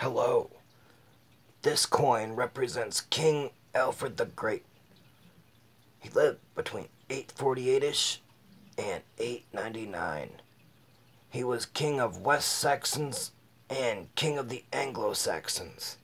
Hello. This coin represents King Alfred the Great. He lived between 848-ish and 899. He was king of West Saxons and king of the Anglo-Saxons.